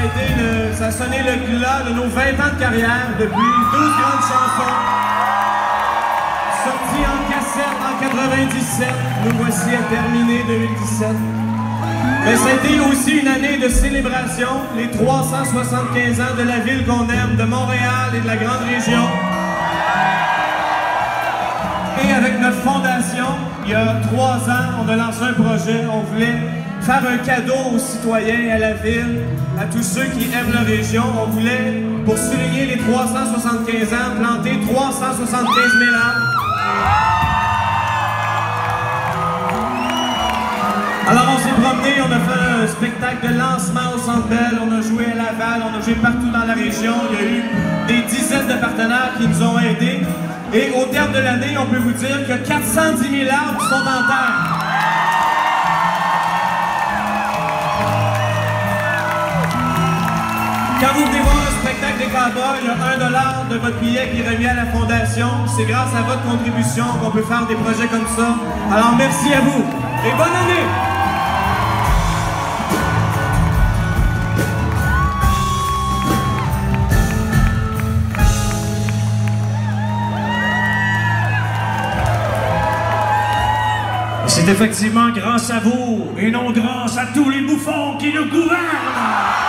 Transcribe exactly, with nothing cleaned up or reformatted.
été le, ça a sonné le glas de nos vingt ans de carrière depuis douze grandes chansons. Sorties en cassette en quatre-vingt-dix-sept, nous voici à terminer deux mille dix-sept. Mais ça a été aussi une année de célébration, les trois cent soixante-quinze ans de la ville qu'on aime, de Montréal et de la grande région. Et avec notre fondation, il y a trois ans, on a lancé un projet, on voulait faire un cadeau aux citoyens et à la ville, à tous ceux qui aiment la région. On voulait, pour souligner les trois cent soixante-quinze ans, planter trois cent soixante-quinze mille arbres. Alors on s'est promené, on a fait un spectacle de lancement au Centre Bell, on a joué à Laval, on a joué partout dans la région. Il y a eu des dizaines de partenaires qui nous ont aidés. Et au terme de l'année, on peut vous dire que quatre cent dix mille arbres sont en terre. Quand vous venez voir le spectacle des Cowboys, il y a un dollar de votre billet qui est remis à la Fondation. C'est grâce à votre contribution qu'on peut faire des projets comme ça. Alors merci à vous et bonne année! C'est effectivement grâce à vous et non grâce à tous les bouffons qui nous gouvernent.